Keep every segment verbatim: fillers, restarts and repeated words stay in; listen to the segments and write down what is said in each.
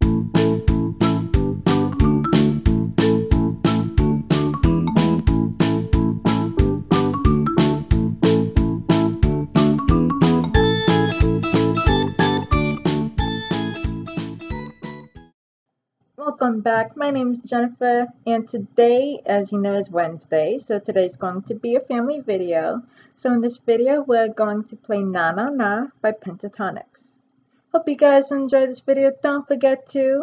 Welcome back. My name is Jennifer, and today, as you know, is Wednesday, so today's going to be a family video. So in this video, we're going to play Na Na Na by Pentatonix. Hope you guys enjoy this video. Don't forget to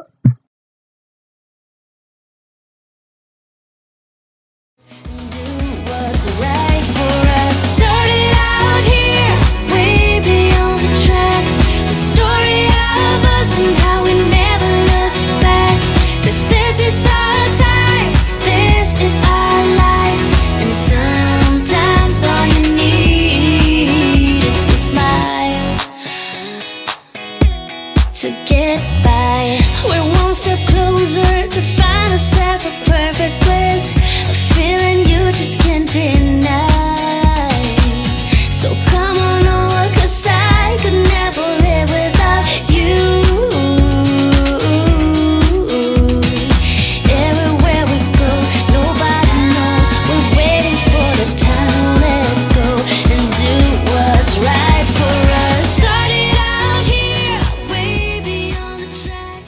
do what's right for us. Started out here, way beyond the tracks. The story of us and how we never look back. 'Cause this is our time, this is our life. And sometimes all you need is to smile to get by. We're one step closer to find ourselves a perfect place, a feeling you just can't deny. So come on over, 'cause I could never live without you. Everywhere we go, nobody knows. We're waiting for the time to let go and do what's right for us. Started out here, way beyond the tracks.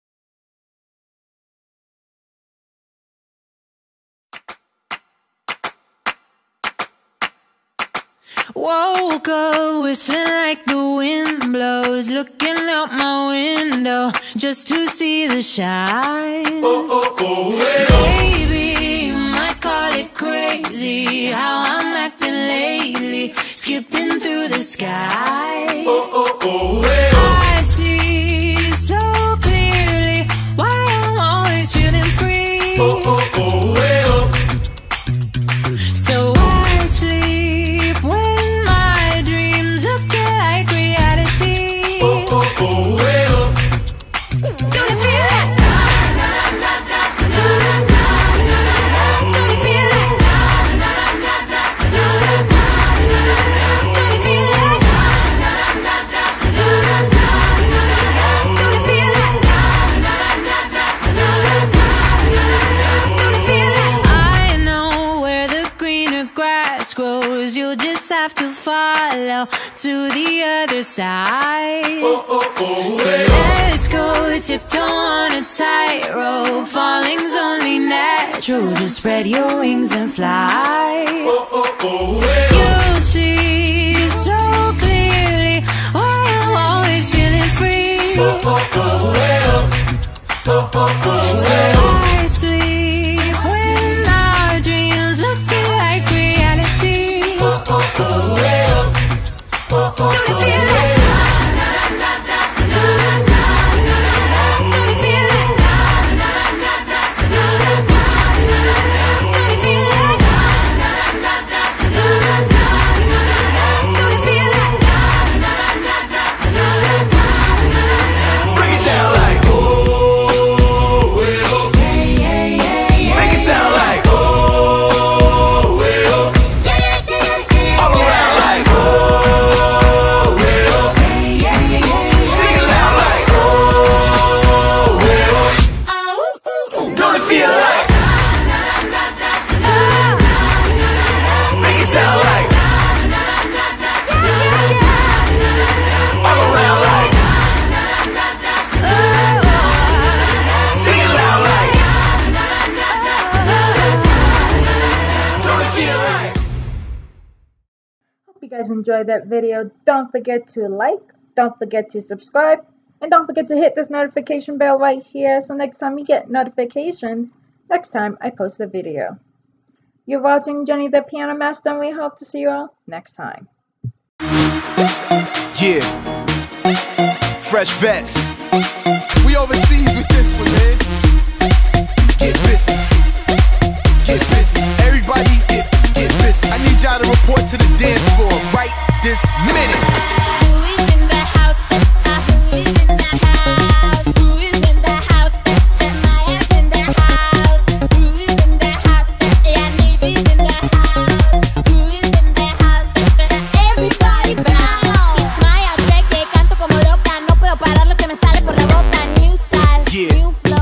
Woke up whistling like the wind blows, looking out my window just to see the shine. Oh, oh, oh, hey, oh. Baby, you might call it crazy how I'm acting lately, skipping through the sky. Oh, oh, oh, hey, oh. I see so clearly why I'm always feeling free. Oh, oh, oh, hey, oh. So I sleep when my dreams look like reality. Oh, oh, oh, hey, oh. Don't it feel like na na na na na na na na na? Don't it feel like na na na na na na na na? Don't it feel like na na na na na na na na? Don't it feel like na na na na na na na? Don't it feel like I know where the greener grass grows? You'll just have to follow to the other side. Oh, oh, oh, So hey, oh. let's go tiptoe on a tightrope. Falling's only natural. Just spread your wings and fly. Oh, oh, oh, hey, oh. You'll see so clearly why I'm always feeling free. Oh, oh, oh, hey, oh. Oh, oh, oh, So hey, oh. I sleep when our dreams looking like reality. Oh, oh, oh, hey, oh. Oh, oh, Don't it oh, feel like hey, oh. na na na na na na na na na? Don't it feel like na na na na na na na? Don't it feel like na na na na na na na? Don't it feel like na na na na na na na? Bring it down like oh, hey, oh. Make it sound like oh, hey, oh. All around like oh, hey, oh. Sing it loud like oh, hey, oh. Don't it feel like? Make it sound like all around like. Sing it loud like. Don't it feel like? Hope you guys enjoyed that video. Don't forget to like, don't forget to subscribe, and don't forget to hit this notification bell right here so next time you get notifications, next time I post a video. You're watching Jenny the Piano Master, and we hope to see you all next time. Yeah, fresh vets. We overseas with this one, man. Get busy, get busy. Everybody get get busy. I need y'all to report to the dance floor right this minute. Who is in the house? Ah, who is in the house? Who is in the house? Am I in the house? Who is in the house? Yeah, Navy's in the house. Who is in the house? Everybody bounce. It's my outbreak, que canto como loca. No puedo parar lo que me sale por la boca. Yeah.